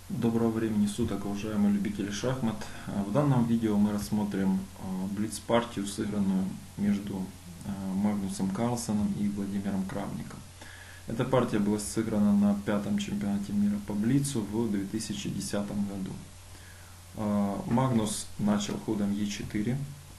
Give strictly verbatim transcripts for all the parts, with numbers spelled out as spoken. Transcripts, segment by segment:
Доброго времени суток, уважаемые любители шахмат. В данном видео мы рассмотрим блиц-партию, сыгранную между Магнусом Карлсеном и Владимиром Крамником. Эта партия была сыграна на пятом чемпионате мира по блицу в две тысячи десятом году. Магнус начал ходом е четыре,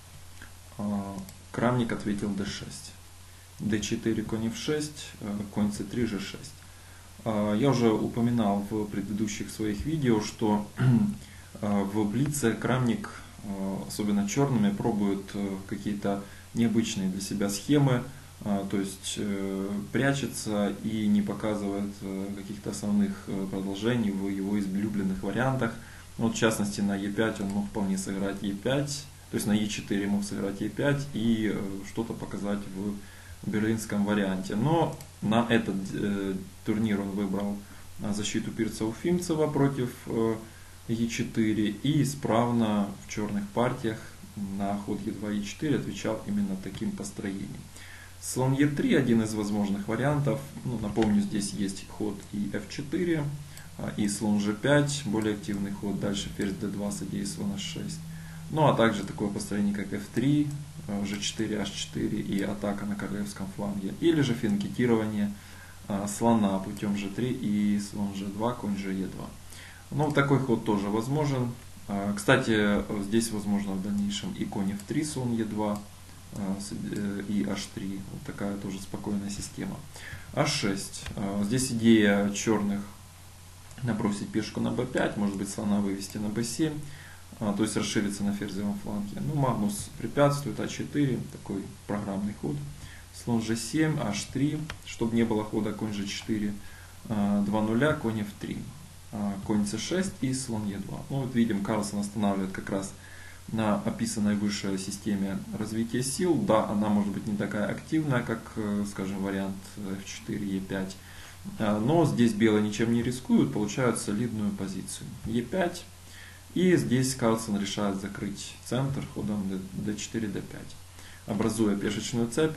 Крамник ответил дэ шесть. дэ четыре, конь эф шесть, конь цэ три, же шесть. Я уже упоминал в предыдущих своих видео, что в блице Крамник, особенно черными, пробует какие-то необычные для себя схемы, то есть прячется и не показывает каких-то основных продолжений в его излюбленных вариантах. Вот, в частности, на е пять он мог вполне сыграть е пять, то есть на е четыре мог сыграть е пять и что-то показать в берлинском варианте. Но на этот э, турнир он выбрал защиту Пирца-Уфимцева против э, е четыре и исправно в черных партиях на ход е два, е четыре отвечал именно таким построением. Слон е три один из возможных вариантов. Ну, напомню, здесь есть ход и эф четыре, и слон же пять, более активный ход. Дальше ферзь дэ два с идеей слона шесть. Ну а также такое построение, как эф три, же четыре, аш четыре и атака на королевском фланге. Или же финкетирование слона путем же три и слон же два, конь же е два. Ну, такой ход тоже возможен. Кстати, здесь возможно в дальнейшем и конь эф три, слон е два и аш три. Вот такая тоже спокойная система. аш шесть. Здесь идея черных набросить пешку на бэ пять, может быть слона вывести на бэ семь. То есть расшириться на ферзевом фланге. Ну, Магнус препятствует, а четыре, такой программный ход. Слон же семь, аш три, чтобы не было хода конь же четыре, два нуля, конь эф три, конь цэ шесть и слон е два. Ну, вот видим, Карлсен останавливает как раз на описанной выше системе развития сил. Да, она может быть не такая активная, как, скажем, вариант эф четыре, е пять. Но здесь белые ничем не рискуют, получают солидную позицию. е пять. И здесь Карлсен решает закрыть центр ходом дэ четыре, дэ пять, образуя пешечную цепь.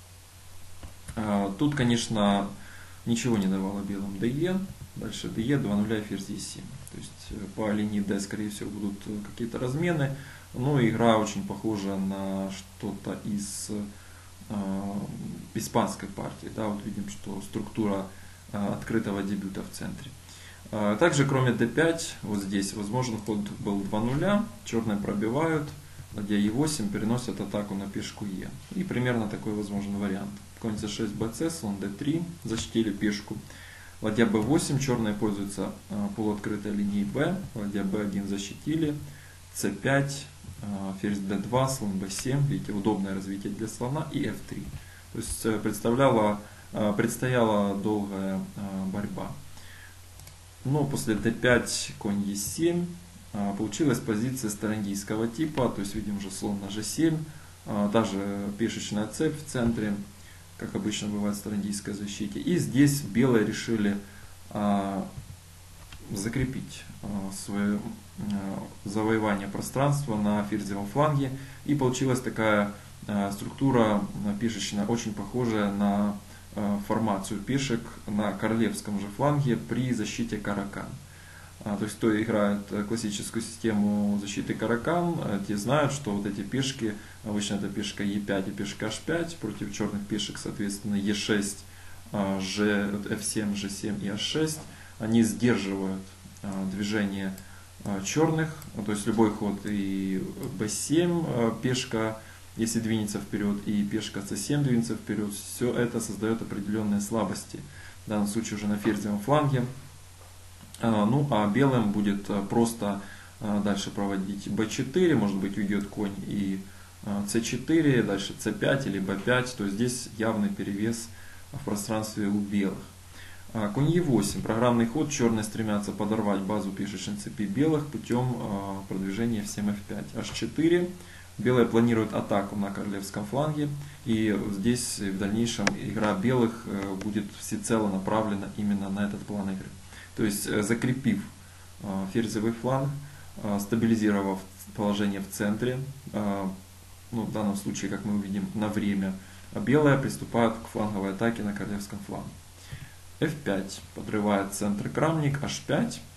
Тут, конечно, ничего не давало белым дэ, дальше дэ, два нуля, ферзь е семь. То есть по линии дэ, скорее всего, будут какие-то размены. Но игра очень похожа на что-то из э, испанской партии. Да, вот видим, что структура э, открытого дебюта в центре. Также, кроме дэ пять, вот здесь возможен ход был два нуля, черные пробивают, ладья е восемь переносят атаку на пешку е. И примерно такой возможен вариант. Конь цэ шесть, бэ цэ, слон дэ три, защитили пешку. Ладья бэ восемь, черные пользуются полуоткрытой линией бэ, ладья бэ один защитили, цэ пять, ферзь дэ два, слон бэ семь, видите, удобное развитие для слона, и эф три. То есть представляла, предстояла долгая борьба. Но после дэ пять, конь е семь, получилась позиция старандийского типа, то есть видим уже слон на же семь, та же пешечная цепь в центре, как обычно бывает в старандийской защите. И здесь белые решили закрепить свое завоевание пространства на ферзевом фланге. И получилась такая структура пешечная, очень похожая на формацию пешек на королевском же фланге при защите каракан. То есть, кто играет классическую систему защиты каракан, те знают, что вот эти пешки, обычно это пешка е пять и пешка аш пять, против черных пешек, соответственно, е шесть, G, эф семь, же семь и аш шесть, они сдерживают движение черных, то есть любой ход и бэ семь пешка, если двинется вперед, и пешка цэ семь двинется вперед, все это создает определенные слабости. В данном случае уже на ферзевом фланге. Ну а белым будет просто дальше проводить бэ четыре, может быть уйдет конь и цэ четыре, дальше цэ пять или бэ пять. То есть здесь явный перевес в пространстве у белых. Конь е восемь, программный ход, черные стремятся подорвать базу пешечной цепи белых путем продвижения эф семь, эф пять, аш четыре. Белые планируют атаку на королевском фланге, и здесь в дальнейшем игра белых будет всецело направлена именно на этот план игры. То есть закрепив ферзевый фланг, стабилизировав положение в центре, ну, в данном случае, как мы увидим, на время, белые приступают к фланговой атаке на королевском фланге. эф пять подрывает центр Крамник, аш пять.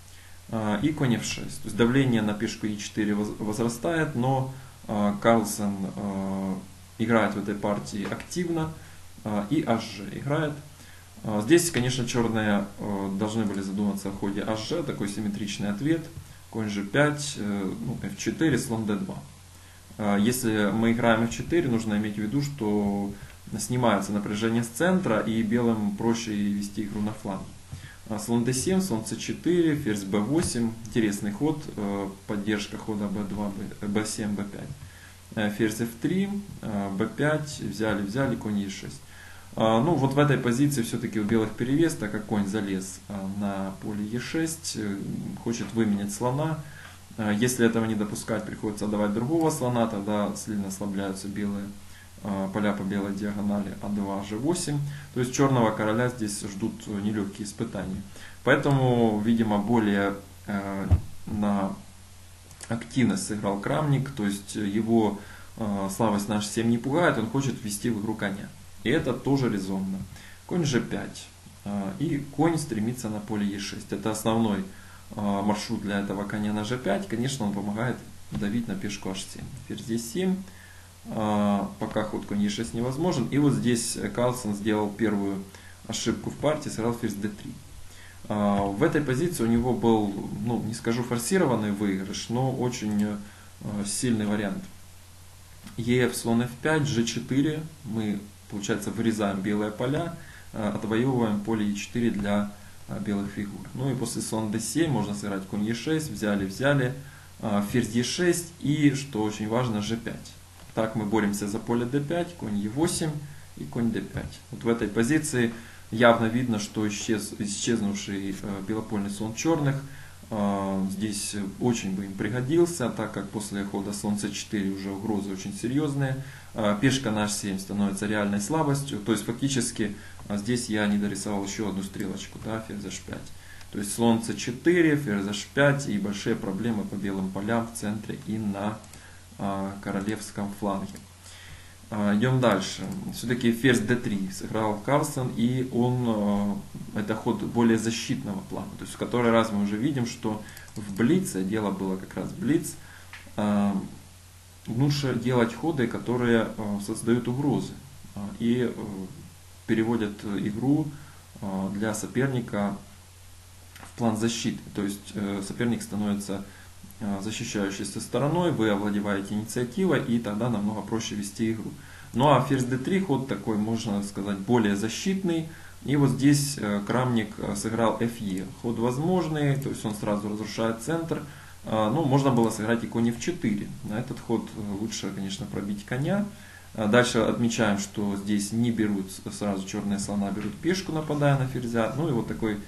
и конь эф шесть. То есть давление на пешку е четыре возрастает, но Карлсон играет в этой партии активно, и аш же играет. Здесь, конечно, черные должны были задуматься о ходе аш же, такой симметричный ответ. Конь же пять, ну, эф четыре, слон дэ два. Если мы играем эф четыре, нужно иметь в виду, что снимается напряжение с центра, и белым проще вести игру на фланге. Слон дэ семь, слон цэ четыре, ферзь бэ восемь, интересный ход, поддержка хода бэ два, бэ семь, бэ пять. Ферзь эф три, бэ пять, взяли, взяли, конь е шесть. Ну вот в этой позиции все-таки у белых перевес, так как конь залез на поле е шесть, хочет выменять слона. Если этого не допускать, приходится отдавать другого слона, тогда сильно ослабляются белые поля по белой диагонали а два, же восемь. То есть черного короля здесь ждут нелегкие испытания. Поэтому, видимо, более э, на активность сыграл Крамник. То есть его э, слабость на аш семь не пугает, он хочет ввести в игру коня. И это тоже резонно. Конь же пять. Э, и конь стремится на поле е шесть. Это основной э, маршрут для этого коня на же пять. Конечно, он помогает давить на пешку аш семь. Ферзь дэ семь. Пока ход конь е шесть невозможен. И вот здесь Карлсон сделал первую ошибку в партии, сыграл ферзь дэ три. В этой позиции у него был, ну, не скажу форсированный выигрыш, но очень сильный вариант. Еф, слон эф пять, же четыре. Мы, получается, вырезаем белые поля, отвоевываем поле е четыре для белых фигур. Ну и после слон дэ семь можно сыграть конь е шесть, взяли, взяли, ферзь е шесть и, что очень важно, же пять. Так мы боремся за поле дэ пять, конь е восемь и конь дэ пять. Вот в этой позиции явно видно, что исчез, исчезнувший э, белопольный слон черных э, здесь очень бы им пригодился, так как после хода слон цэ четыре уже угрозы очень серьезные. Э, пешка на аш семь становится реальной слабостью. То есть фактически э, здесь я не дорисовал еще одну стрелочку, да, ферзь аш пять. То есть слон цэ четыре, ферзь аш пять и большие проблемы по белым полям в центре и на королевском фланге. Идем дальше. Все-таки ферзь дэ три сыграл Карлсон, и он, это ход более защитного плана. То есть в который раз мы уже видим, что в блице, дело было как раз блиц, лучше делать ходы, которые создают угрозы и переводят игру для соперника в план защиты. То есть соперник становится защищающейся стороной, вы овладеваете инициативой, и тогда намного проще вести игру. Ну а ферзь дэ три ход такой, можно сказать, более защитный. И вот здесь Крамник сыграл эф е. Ход возможный, то есть он сразу разрушает центр. Ну, можно было сыграть и конь эф четыре. На этот ход лучше, конечно, пробить коня. Дальше отмечаем, что здесь не берут сразу черные слона, берут пешку, нападая на ферзя. Ну и вот такой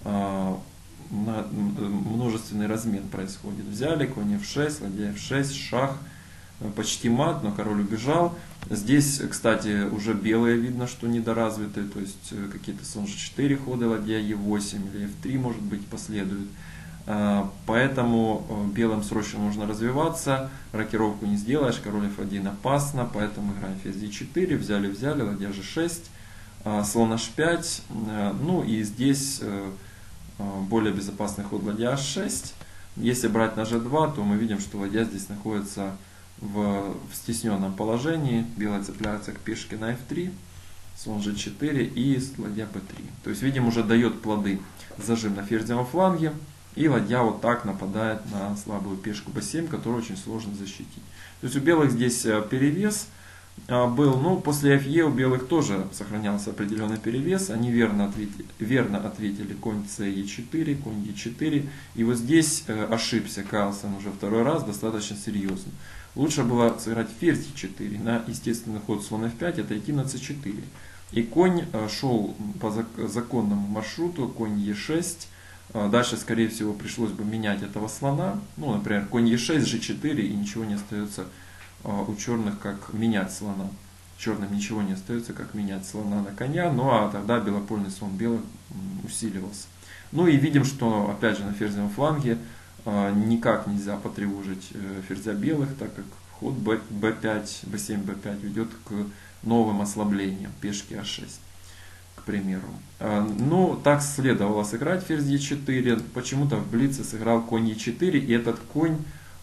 множественный размен происходит. Взяли, конь эф шесть, ладья эф шесть, шах, почти мат, но король убежал. Здесь, кстати, уже белые видно, что недоразвитые, то есть какие-то слон же четыре ходы, ладья е восемь или эф три, может быть, последует. Поэтому белым срочно нужно развиваться, рокировку не сделаешь, король эф один опасно, поэтому играем ферзь е четыре, взяли, взяли, ладья же шесть, слон аш пять, ну и здесь более безопасный ход ладья аш шесть. Если брать на же два, то мы видим, что ладья здесь находится в, в стесненном положении. Белая цепляется к пешке на эф три, слон же четыре и ладья бэ три. То есть, видим, уже дает плоды зажим на ферзевом фланге. И ладья вот так нападает на слабую пешку бэ семь, которую очень сложно защитить. То есть у белых здесь перевес был, но после эф е у белых тоже сохранялся определенный перевес. Они верно ответили, верно ответили конь цэ е четыре, конь е четыре. И вот здесь ошибся Карлсон уже второй раз, достаточно серьезно. Лучше было сыграть ферзь е четыре на естественный ход слон эф пять, это идти на цэ четыре. И конь шел по законному маршруту, конь е шесть. Дальше, скорее всего, пришлось бы менять этого слона. Ну, например, конь е шесть, же четыре, и ничего не остается у черных, как менять слона. Черным ничего не остается, как менять слона на коня. Ну а тогда белопольный слон белых усиливался. Ну и видим, что опять же на ферзевом фланге никак нельзя потревожить ферзя белых, так как ход бэ пять, бэ семь, бэ пять ведет к новым ослаблениям пешки а шесть. примеру. Ну, так следовало сыграть ферзь е четыре. Почему-то в блице сыграл конь е четыре, и этот конь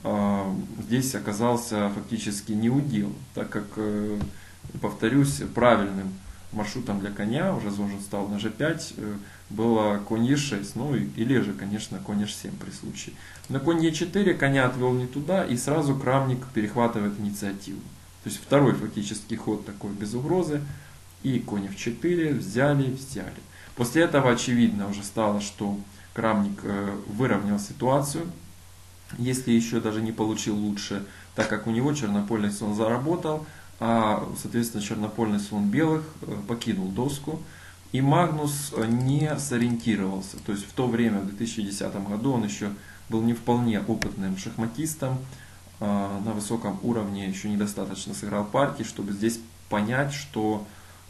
здесь оказался фактически неудел, так как, повторюсь, правильным маршрутом для коня, уже зожен стал на же пять, было конь е шесть, ну или же, конечно, конь эйч семь при случае. На конь е четыре коня отвел не туда, и сразу Крамник перехватывает инициативу. То есть второй фактический ход такой без угрозы, и конь эф четыре, взяли, взяли. После этого очевидно уже стало, что Крамник выровнял ситуацию, если еще даже не получил лучше, так как у него чернопольный слон заработал, а, соответственно, чернопольный слон белых покинул доску, и Магнус не сориентировался. То есть в то время, в две тысячи десятом году, он еще был не вполне опытным шахматистом, на высоком уровне еще недостаточно сыграл партии, чтобы здесь понять, что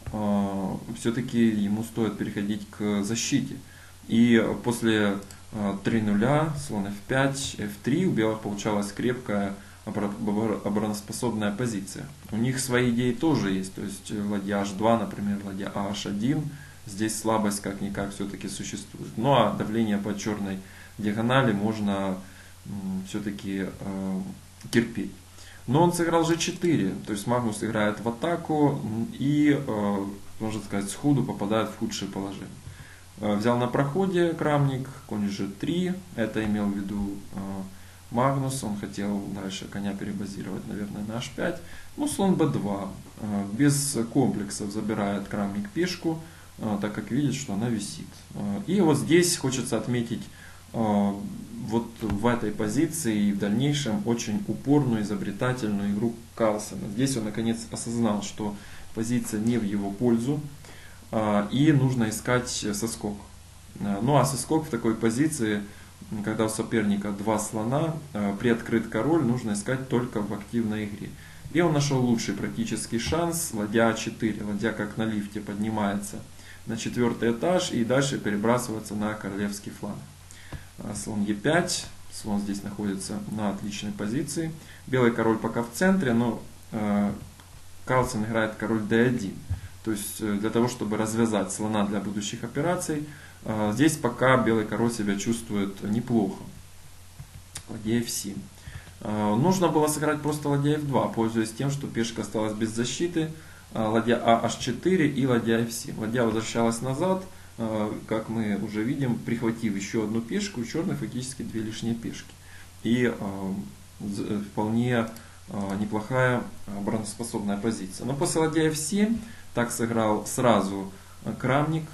все-таки ему стоит переходить к защите. И после три нуля, слон эф пять, эф три, у белых получалась крепкая обороноспособная позиция. У них свои идеи тоже есть, то есть ладья аш два, например, ладья а аш один, здесь слабость как-никак все-таки существует. Ну а давление по черной диагонали можно все-таки э, терпеть. Но он сыграл же четыре, то есть Магнус играет в атаку и, э, можно сказать, сходу попадает в худшее положение. Взял на проходе Крамник, конь же три, это имел в виду э, Магнус, он хотел дальше коня перебазировать, наверное, на аш пять. Ну, слон бэ два, э, без комплексов забирает Крамник пешку, э, так как видит, что она висит. Э, и вот здесь хочется отметить э, вот в этой позиции и в дальнейшем очень упорную, изобретательную игру Карлсена. Здесь он наконец осознал, что позиция не в его пользу, и нужно искать соскок. Ну а соскок в такой позиции, когда у соперника два слона, приоткрыт король, нужно искать только в активной игре. И он нашел лучший практический шанс, ладья а четыре. Ладья как на лифте поднимается на четвертый этаж и дальше перебрасывается на королевский фланг. Слон е пять, слон здесь находится на отличной позиции. Белый король пока в центре, но Карлсен играет король дэ один. То есть для того, чтобы развязать слона для будущих операций, здесь пока белый король себя чувствует неплохо. Ладья эф семь. Нужно было сыграть просто ладья эф два, пользуясь тем, что пешка осталась без защиты. Ладья а аш четыре и ладья эф семь. Ладья возвращалась назад, как мы уже видим, прихватив еще одну пешку, у черных фактически две лишние пешки. И вполне неплохая обороноспособная позиция. Но после ладья эф семь так сыграл сразу Крамник,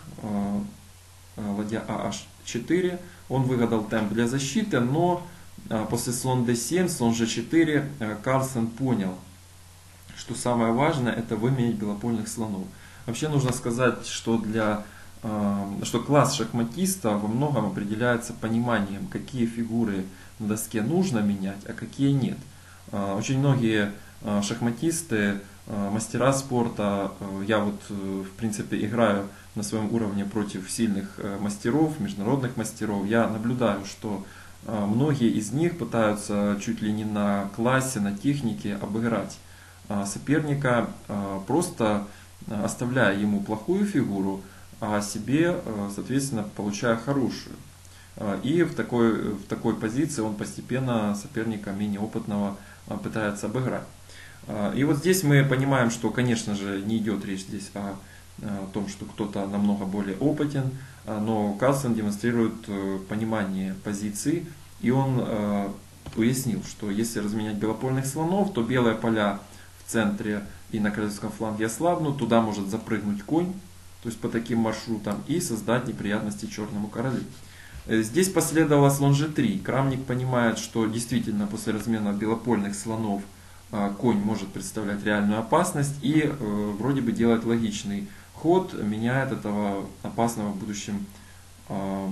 ладья а аш четыре. Он выгадал темп для защиты, но после слон дэ семь, слон же четыре Карлсен понял, что самое важное это выменять белопольных слонов. Вообще нужно сказать, что, для, что класс шахматиста во многом определяется пониманием, какие фигуры на доске нужно менять, а какие нет. Очень многие шахматисты, мастера спорта, я вот в принципе играю на своем уровне против сильных мастеров, международных мастеров, я наблюдаю, что многие из них пытаются чуть ли не на классе, на технике обыграть соперника, просто оставляя ему плохую фигуру, а себе, соответственно, получая хорошую. И в такой, в такой позиции он постепенно соперника менее опытного пытается обыграть. И вот здесь мы понимаем, что, конечно же, не идет речь здесь о, о том, что кто-то намного более опытен, но Карлсен демонстрирует понимание позиции, и он уяснил, что если разменять белопольных слонов, то белые поля в центре и на королевском фланге ослабнут, туда может запрыгнуть конь, то есть по таким маршрутам, и создать неприятности черному королю. Здесь последовало слон же три. Крамник понимает, что действительно после размена белопольных слонов конь может представлять реальную опасность и э, вроде бы делает логичный ход, меняет этого опасного в будущем э,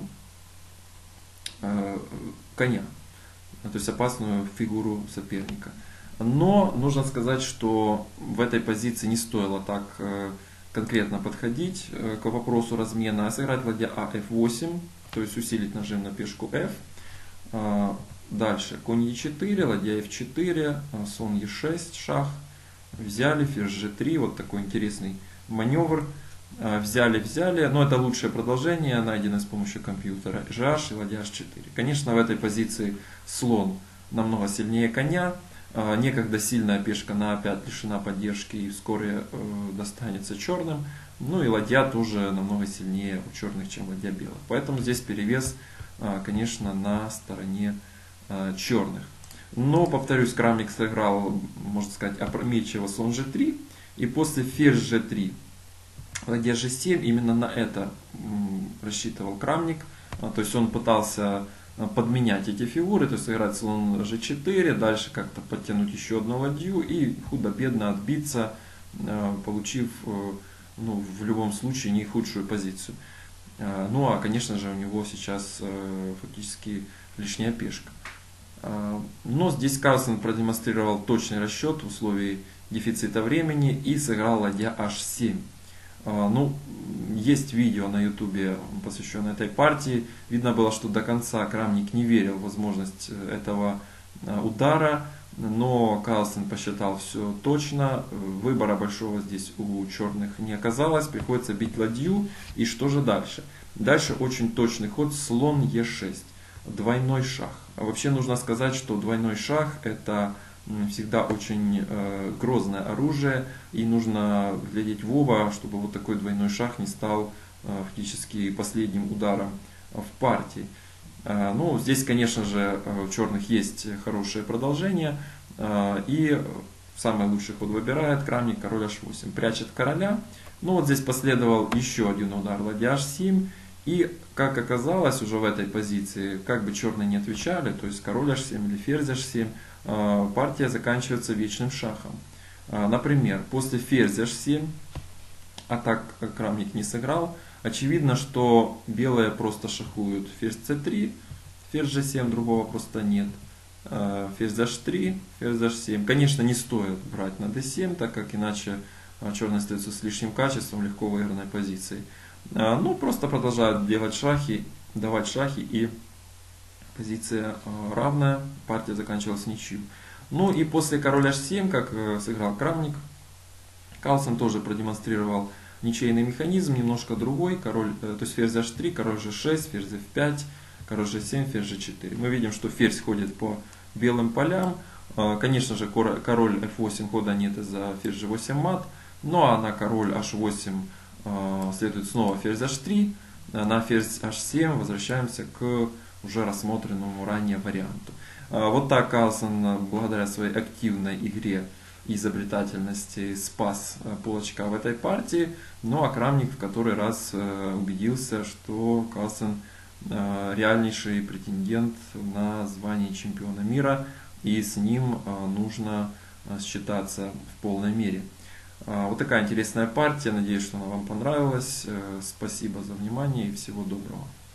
э, коня, то есть опасную фигуру соперника. Но нужно сказать, что в этой позиции не стоило так э, конкретно подходить э, к вопросу размена, а сыграть ладья а эф восемь, то есть усилить нажим на пешку f. Э, Дальше конь е четыре, ладья эф четыре, слон е шесть, шах. Взяли, ферзь же три, вот такой интересный маневр. Взяли-взяли, но это лучшее продолжение, найденное с помощью компьютера, же аш и ладья аш четыре. Конечно, в этой позиции слон намного сильнее коня, некогда сильная пешка на а пять лишена поддержки и вскоре достанется черным, ну и ладья тоже намного сильнее у черных, чем ладья белых. Поэтому здесь перевес, конечно, на стороне черных. Но, повторюсь, Крамник сыграл, можно сказать, опрометчиво слон же три, и после ферзь же три, ладья же семь, именно на это рассчитывал Крамник. То есть он пытался подменять эти фигуры, то есть сыграть слон же четыре, дальше как-то подтянуть еще одну ладью и худо-бедно отбиться, получив, ну, в любом случае не худшую позицию. Ну а, конечно же, у него сейчас фактически лишняя пешка. Но здесь Карлсон продемонстрировал точный расчет в условии дефицита времени и сыграл ладья аш семь. Ну, есть видео на ютубе, посвященное этой партии. Видно было, что до конца Крамник не верил в возможность этого удара, но Карлсон посчитал все точно. Выбора большого здесь у черных не оказалось. Приходится бить ладью. И что же дальше? Дальше очень точный ход слон е шесть. Двойной шах. А вообще нужно сказать, что двойной шах это всегда очень э, грозное оружие, и нужно глядеть в оба, чтобы вот такой двойной шах не стал э, фактически последним ударом в партии. Э, ну, здесь, конечно же, у черных есть хорошее продолжение, э, и самый лучший ход выбирает Крамник, король аш восемь, прячет короля. Ну, вот здесь последовал еще один удар, ладья аш семь. И, как оказалось, уже в этой позиции, как бы черные не отвечали, то есть король аш семь или ферзь аш семь, партия заканчивается вечным шахом. Например, после ферзь аш семь, а так как Крамник не сыграл, очевидно, что белые просто шахуют ферзь цэ три, ферзь же семь, другого просто нет. Ферзь аш три, ферзь аш семь. Конечно, не стоит брать на дэ семь, так как иначе черные остаются с лишним качеством, легко выигранной позицией. Ну, просто продолжают делать шахи, давать шахи, и позиция равная, партия заканчивалась ничью. Ну и после король аш семь, как сыграл Крамник, Карлсон тоже продемонстрировал ничейный механизм, немножко другой. Король, то есть ферзь аш три, король же шесть, ферзь эф пять, король же семь, ферзь же четыре. Мы видим, что ферзь ходит по белым полям. Конечно же, король эф восемь хода нет из-за ферзь же восемь мат. Ну а на король аш восемь следует снова ферзь аш три. На ферзь аш семь возвращаемся к уже рассмотренному ранее варианту. Вот так Карлсон, благодаря своей активной игре и изобретательности, спас полочка в этой партии. Ну а Крамник в который раз убедился, что Карлсон реальнейший претендент на звание чемпиона мира, и с ним нужно считаться в полной мере. Вот такая интересная партия. Надеюсь, что она вам понравилась. Спасибо за внимание и всего доброго.